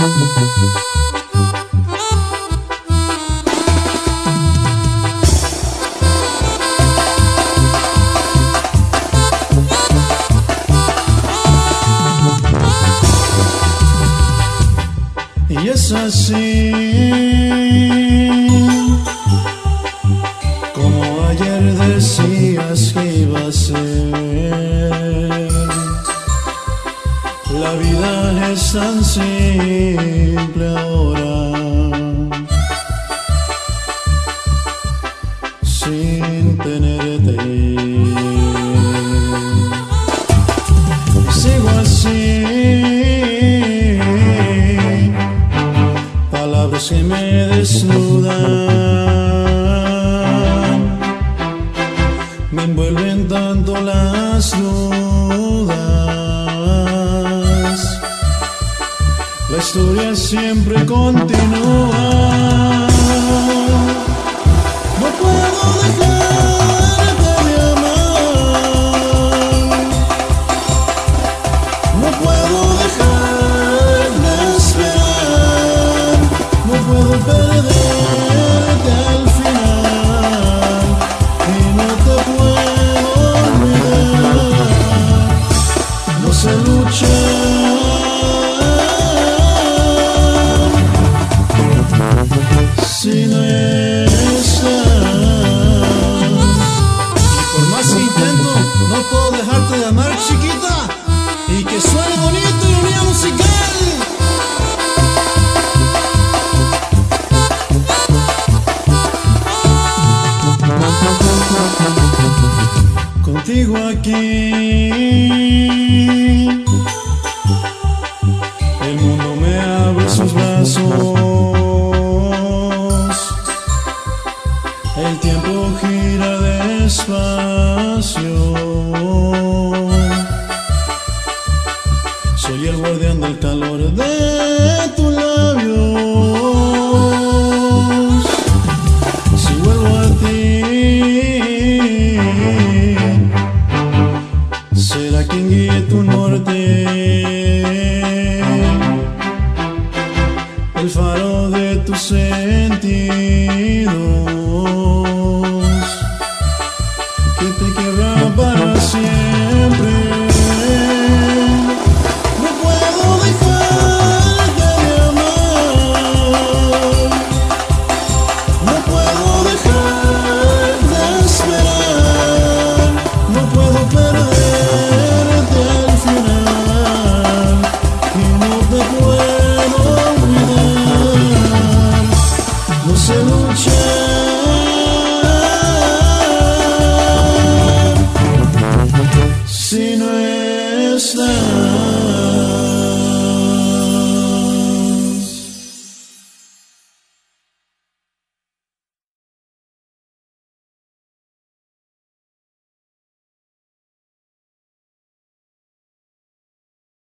Y es así como ayer decías que iba a ser. La vida es tan simple ahora, sin tenerte. Sigo así, palabras que me desnudan, me envuelven tanto las dudas. La historia siempre continúa. No puedo dejarte de amar, no puedo dejar de esperar, no puedo perderte al final y no te puedo olvidar. No sé luchar si no estás. Y por más que intento, no puedo dejarte de amar, chiquita, y que suene bonito y unidad musical. Contigo aquí el mundo me abre sus brazos, el tiempo gira despacio. Soy el guardián del calor de tus labios. Si vuelvo a ti, será quien guíe tu norte, el faro de tus sentidos, que te quebra para siempre. No puedo dejarte de amar, no puedo dejar de esperar, no puedo perderte al final y no te puedo olvidar. No sé luchar si no estás.